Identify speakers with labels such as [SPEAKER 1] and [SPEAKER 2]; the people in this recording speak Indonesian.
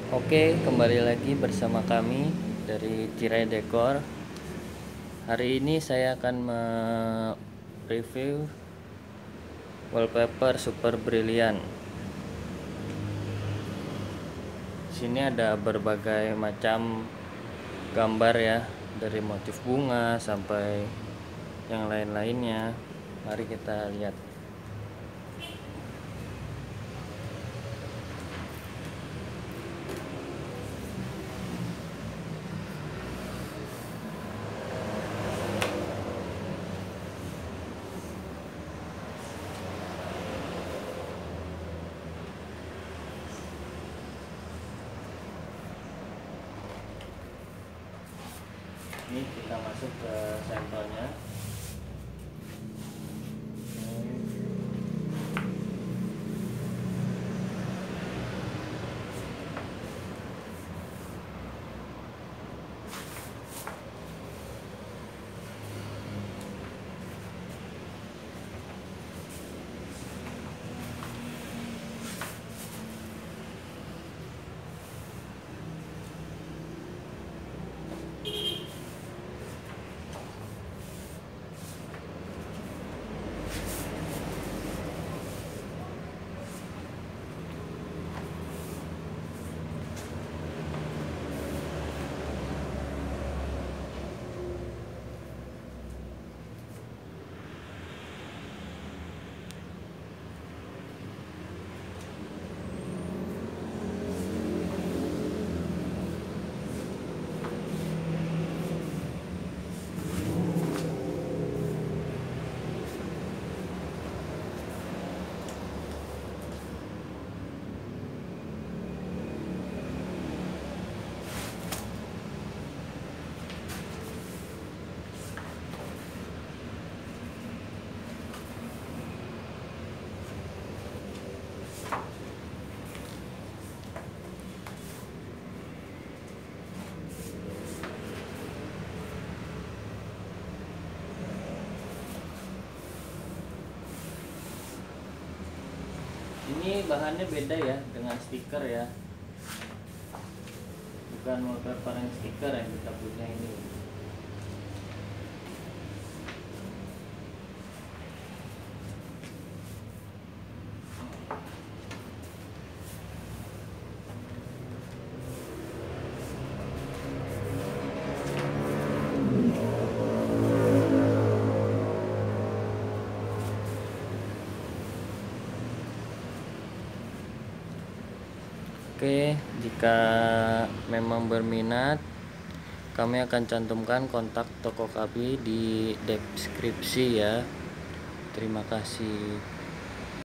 [SPEAKER 1] Oke, kembali lagi bersama kami dari Tirai Dekor. Hari ini saya akan mereview wallpaper super brilian. Sini ada berbagai macam gambar ya, dari motif bunga sampai yang lain-lainnya. Mari kita lihat. Ini kita masuk ke sampelnya. Ini bahannya beda ya dengan stiker ya, bukan wallpaper yang stiker yang kita punya ini. Oke, jika memang berminat, kami akan cantumkan kontak toko kami di deskripsi ya. Terima kasih.